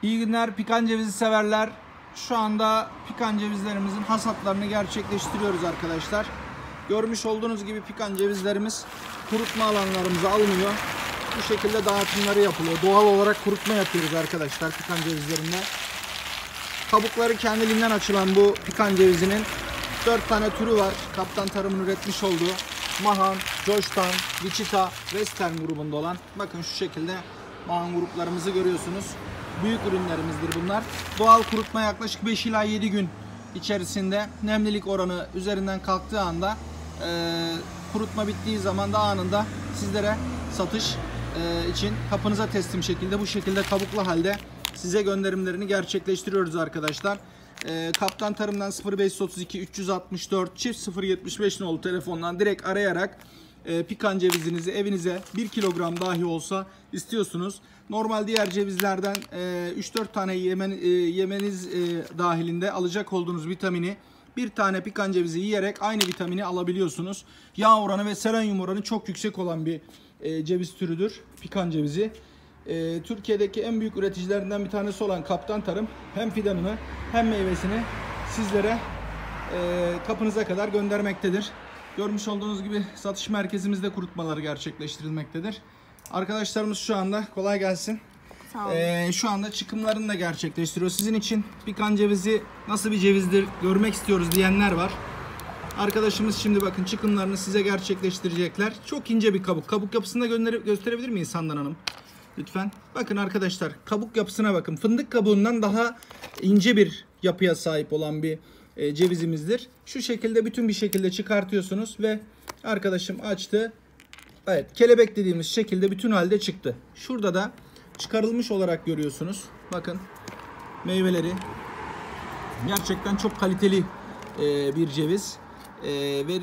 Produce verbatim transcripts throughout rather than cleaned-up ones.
İyi günler pikan cevizi severler. Şu anda pikan cevizlerimizin hasatlarını gerçekleştiriyoruz arkadaşlar. Görmüş olduğunuz gibi pikan cevizlerimiz kurutma alanlarımıza alınıyor. Bu şekilde dağıtımları yapılıyor. Doğal olarak kurutma yapıyoruz arkadaşlar pikan cevizlerinde. Kabukları kendiliğinden açılan bu pikan cevizinin dört tane türü var. Kaptan Tarım'ın üretmiş olduğu Mahan, Coştan, Wichita, Western grubunda olan. Bakın şu şekilde Mahan gruplarımızı görüyorsunuz. Büyük ürünlerimizdir bunlar. Doğal kurutma yaklaşık beş ila yedi gün içerisinde nemlilik oranı üzerinden kalktığı anda e, kurutma bittiği zaman da anında sizlere satış e, için kapınıza teslim şekilde bu şekilde kabuklu halde size gönderimlerini gerçekleştiriyoruz arkadaşlar. E, Kaptan Tarım'dan sıfır beş otuz iki üç altı dört çift sıfır yetmiş beş nolu telefondan direkt arayarak e, pikan cevizinizi evinize bir kilogram dahi olsa istiyorsunuz. Normal diğer cevizlerden e, üç dört tane yemen, e, yemeniz e, dahilinde alacak olduğunuz vitamini bir tane pikan cevizi yiyerek aynı vitamini alabiliyorsunuz. Yağ oranı ve selenyum oranı çok yüksek olan bir e, ceviz türüdür pikan cevizi. E, Türkiye'deki en büyük üreticilerinden bir tanesi olan Kaptan Tarım hem fidanını hem meyvesini sizlere e, kapınıza kadar göndermektedir. Görmüş olduğunuz gibi satış merkezimizde kurutmaları gerçekleştirilmektedir. Arkadaşlarımız şu anda kolay gelsin. Sağ olun. Ee, şu anda çıkımlarını da gerçekleştiriyor. Sizin için pikan cevizi nasıl bir cevizdir görmek istiyoruz diyenler var. Arkadaşımız şimdi bakın çıkımlarını size gerçekleştirecekler. Çok ince bir kabuk. Kabuk yapısını da gösterebilir miyiz Handan Hanım? Lütfen. Bakın arkadaşlar kabuk yapısına bakın. Fındık kabuğundan daha ince bir yapıya sahip olan bir e, cevizimizdir. Şu şekilde bütün bir şekilde çıkartıyorsunuz ve arkadaşım açtı. Evet, kelebek dediğimiz şekilde bütün halde çıktı. Şurada da çıkarılmış olarak görüyorsunuz. Bakın meyveleri gerçekten çok kaliteli e, bir ceviz e, ve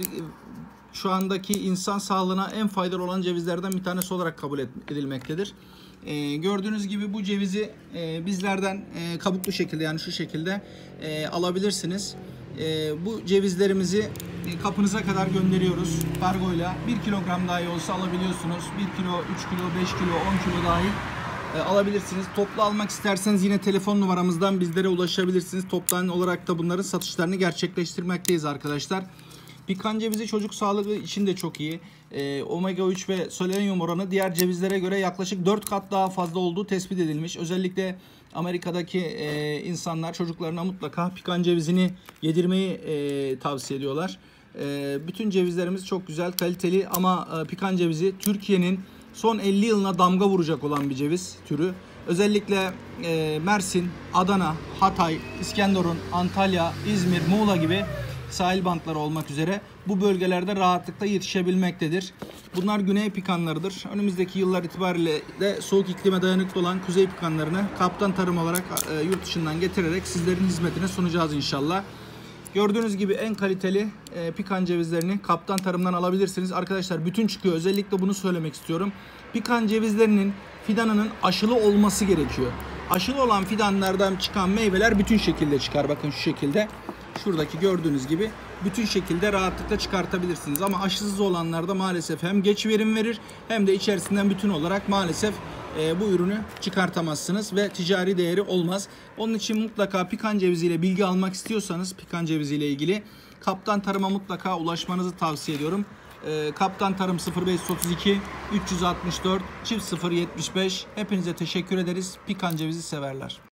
şu andaki insan sağlığına en faydalı olan cevizlerden bir tanesi olarak kabul edilmektedir. E, gördüğünüz gibi bu cevizi e, bizlerden e, kabuklu şekilde yani şu şekilde e, alabilirsiniz. E, bu cevizlerimizi kapınıza kadar gönderiyoruz kargoyla. bir kilogram dahi olsa alabiliyorsunuz. bir kilo, üç kilo, beş kilo, on kilo dahi e, alabilirsiniz. Toplu almak isterseniz yine telefon numaramızdan bizlere ulaşabilirsiniz. Toptan olarak da bunların satışlarını gerçekleştirmekteyiz arkadaşlar. Pikan cevizi çocuk sağlığı için de çok iyi. E, omega üç ve selenyum oranı diğer cevizlere göre yaklaşık dört kat daha fazla olduğu tespit edilmiş. Özellikle Amerika'daki e, insanlar çocuklarına mutlaka pikan cevizini yedirmeyi e, tavsiye ediyorlar. E, bütün cevizlerimiz çok güzel, kaliteli ama e, pikan cevizi Türkiye'nin son elli yılına damga vuracak olan bir ceviz türü. Özellikle e, Mersin, Adana, Hatay, İskenderun, Antalya, İzmir, Muğla gibi sahil bantları olmak üzere bu bölgelerde rahatlıkla yetişebilmektedir. Bunlar güney pikanlarıdır. Önümüzdeki yıllar itibariyle de soğuk iklime dayanıklı olan kuzey pikanlarını Kaptan Tarım olarak e, yurt dışından getirerek sizlerin hizmetine sunacağız inşallah. Gördüğünüz gibi en kaliteli e, pikan cevizlerini Kaptan Tarım'dan alabilirsiniz. Arkadaşlar bütün çıkıyor. Özellikle bunu söylemek istiyorum. Pikan cevizlerinin fidanının aşılı olması gerekiyor. Aşılı olan fidanlardan çıkan meyveler bütün şekilde çıkar. Bakın şu şekilde. Şuradaki gördüğünüz gibi bütün şekilde rahatlıkla çıkartabilirsiniz. Ama aşısız olanlarda maalesef hem geç verim verir hem de içerisinden bütün olarak maalesef e, bu ürünü çıkartamazsınız ve ticari değeri olmaz. Onun için mutlaka pikan ceviziyle bilgi almak istiyorsanız pikan ceviziyle ilgili Kaptan Tarım'a mutlaka ulaşmanızı tavsiye ediyorum. E, Kaptan Tarım sıfır beş otuz iki üç altı dört çift sıfır yetmiş beş. Hepinize teşekkür ederiz. Pikan cevizi severler.